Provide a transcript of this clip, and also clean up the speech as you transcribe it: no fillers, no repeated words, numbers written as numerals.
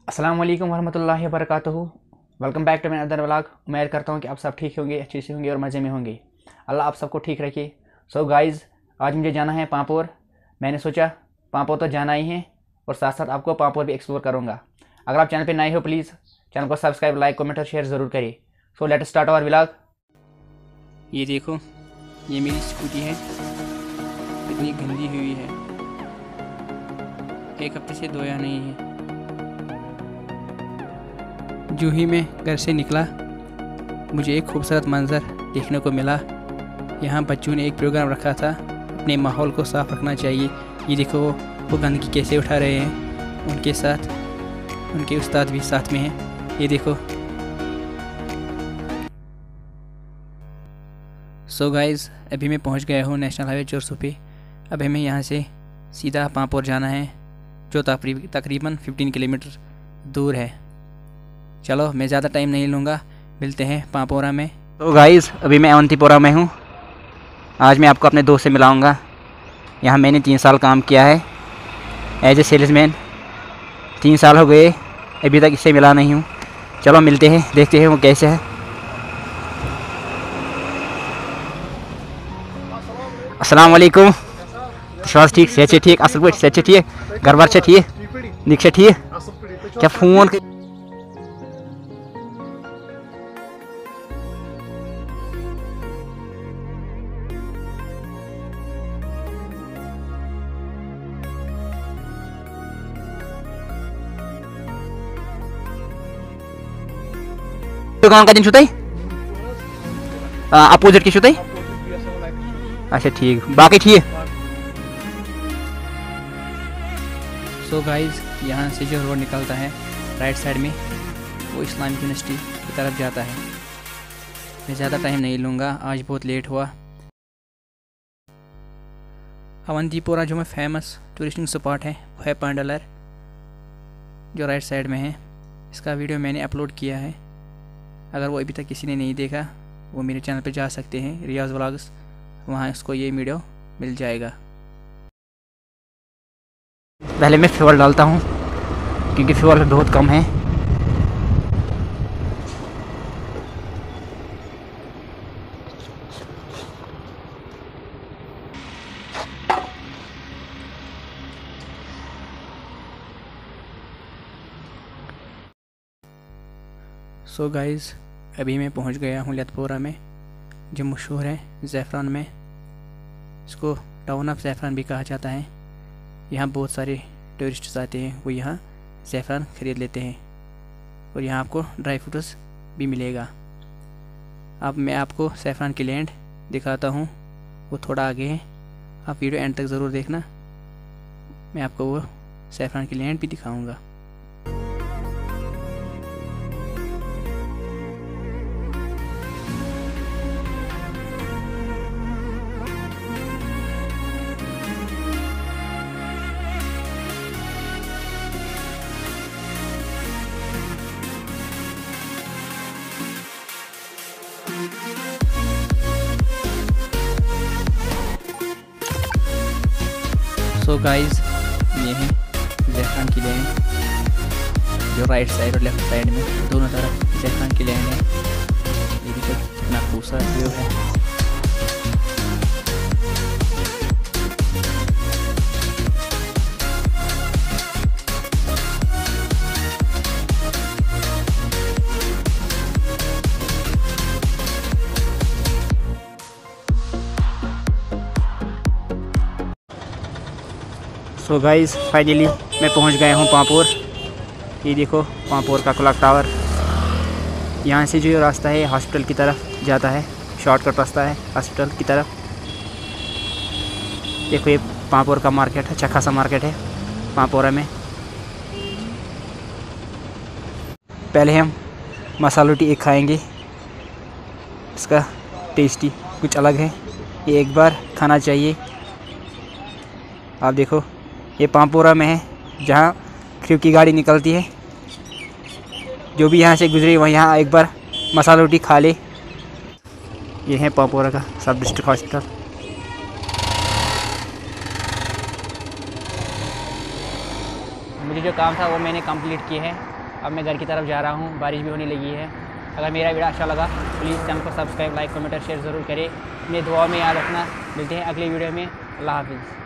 अस्सलाम वालेकुम वरहमतुल्लाहि वबरकातुहू। Welcome back to my other vlog. उम्मीद करता हूँ कि आप सब ठीक होंगे, अच्छे से होंगे और मज़े में होंगे। अल्लाह आप सबको ठीक रखे। सो गाइज़, आज मुझे जाना है पापोर। मैंने सोचा पापोर तो जाना ही है और साथ साथ आपको पापोर भी एक्सप्लोर करूँगा। अगर आप चैनल पर नए हो प्लीज़ चैनल को सब्सक्राइब, लाइक, कमेंट और शेयर ज़रूर करिए। So let start our vlog. ये देखो, ये मेरी स्कूटी है, इतनी गंदी हुई है, एक हफ्ते से धोया नहीं है। जो ही मैं घर से निकला मुझे एक खूबसूरत मंज़र देखने को मिला। यहाँ बच्चों ने एक प्रोग्राम रखा था, अपने माहौल को साफ़ रखना चाहिए। ये देखो वो गंदगी कैसे उठा रहे हैं, उनके साथ उनके उस्ताद भी साथ में हैं। ये देखो। सो गाइज़, अभी मैं पहुँच गया हूँ नेशनल हाईवे 400 पे। अब हमें यहाँ से सीधा पापोर जाना है, जो तकरीबन 15 किलोमीटर दूर है। चलो मैं ज़्यादा टाइम नहीं लूँगा, मिलते हैं पापोरा में। तो गाइज़, अभी मैं अवंतीपोरा में हूँ। आज मैं आपको अपने दोस्त से मिलाऊँगा। यहाँ मैंने 3 साल काम किया है एज ए सेल्समैन। 3 साल हो गए, अभी तक इससे मिला नहीं हूँ। चलो मिलते हैं, देखते हैं वो कैसे है। अस्सलाम वालेकुम। विश्वास ठीक, सेहत ठीक, असल पा सेहत ठीक, घर बार ठीक, निक ठीक, क्या फोन दुकान का दिन छुताई अपोजिट की छुताई। अच्छा ठीक, बाकी ठीक। सो गाइज, यहाँ से जो रोड निकलता है राइट साइड में, वो इस्लामिक यूनिवर्सिटी की तरफ जाता है। मैं ज़्यादा टाइम नहीं लूँगा, आज बहुत लेट हुआ। अवंतीपोरा जो में फेमस टूरिस्टिंग स्पॉट है वो है पांडलर, जो राइट साइड में है। इसका वीडियो मैंने अपलोड किया है, अगर वो अभी तक किसी ने नहीं देखा वो मेरे चैनल पे जा सकते हैं, रियाज व्लॉग्स, वहाँ इसको ये वीडियो मिल जाएगा। पहले मैं फ्यूल डालता हूँ क्योंकि फ्यूल बहुत कम है। सो गाइज़, अभी मैं पहुंच गया हूं लतपोरा में, जो मशहूर है ज़ैफ़रान में। इसको टाउन ऑफ ज़ैफ़रान भी कहा जाता है। यहाँ बहुत सारे टूरिस्ट्स आते हैं, वो यहाँ ज़ैफ़रान ख़रीद लेते हैं और यहाँ आपको ड्राई फ्रूट्स भी मिलेगा। अब मैं आपको ज़ैफ़रान की लैंड दिखाता हूँ, वो थोड़ा आगे है। आप वीडियो एंड तक ज़रूर देखना, मैं आपको वो ज़ैफ़रान की लैंड भी दिखाऊँगा। सो गाइज़, ये है ज़ैफ़रान की लैंड, जो राइट साइड और लेफ्ट साइड में दोनों तरफ ज़ैफ़रान की लैंड है। ये भी तो कितना खूबसूरत व्यू है। सो गाइज़, फाइनली मैं पहुंच गया हूं पापोर। ये देखो पापोर का क्लॉक टावर। यहाँ से जो रास्ता है हॉस्पिटल की तरफ जाता है, शॉर्टकट रास्ता है हॉस्पिटल की तरफ। देखो ये पापोर का मार्केट है, अच्छा खासा मार्केट है पापोरा में। पहले हम मसाला रोटी एक खाएंगे, इसका टेस्टी कुछ अलग है, ये एक बार खाना चाहिए। आप देखो ये पापोरा में है, जहाँ क्रू की गाड़ी निकलती है। जो भी यहाँ से गुजरे वह यहाँ एक बार मसाला रोटी खा ले। ये है पापोरा का सब डिस्ट्रिक्ट हॉस्पिटल। मुझे जो काम था वो मैंने कंप्लीट किया है। अब मैं घर की तरफ जा रहा हूँ, बारिश भी होने लगी है। अगर मेरा वीडियो अच्छा लगा प्लीज़ चैनल को सब्सक्राइब, लाइक, कमेंट और शेयर ज़रूर करें। अपनी दुआ में याद रखना। मिलते हैं अगली वीडियो में। अल्लाह हाफिज़।